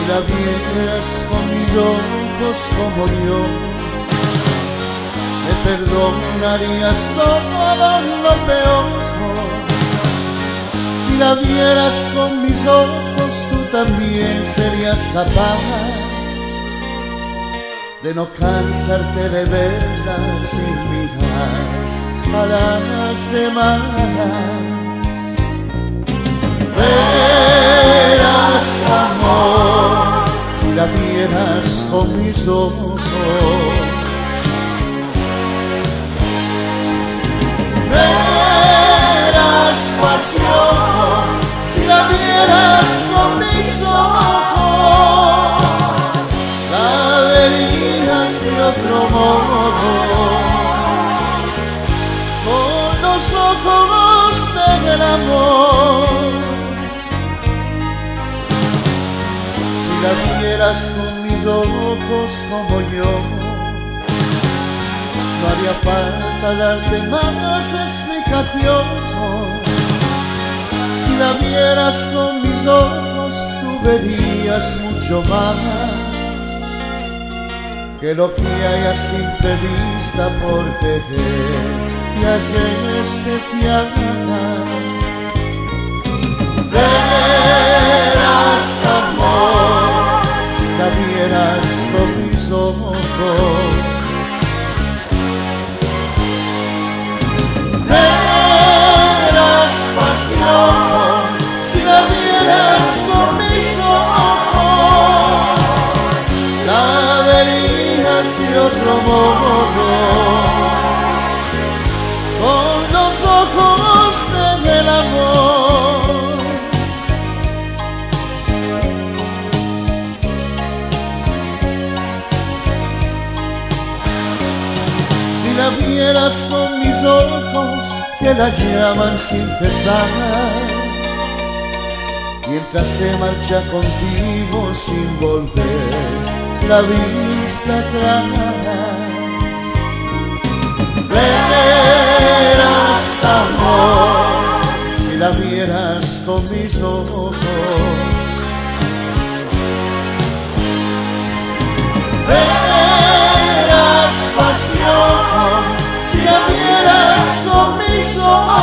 la vieras con mis ojos como yo, me perdonarías todo lo peor. Si la vieras con mis ojos, tú también serías capaz de no cansarte de verla sin mirar a las demás. Verás, amor, si la vieras con mis ojos. Verás, pasión, si la vieras con mis ojos. La verías de otro modo, con los ojos del amor. Si la vieras con mis ojos como yo, no haría falta darte más explicación. Si la vieras con mis ojos, tú verías mucho más que lo que hay a simple vista, porque ya es especial. Verás, amor, si la vieras con mis ojos. Verás, pasión, si la vieras con mis ojos. La verías de otro modo, con los ojos del amor. Si la vieras con mis ojos, que la llaman sin cesar, mientras se marcha contigo sin volver la vista atrás. Verás, amor, si la vieras con mis ojos. Verás, pasión, si la vieras con mis ojos.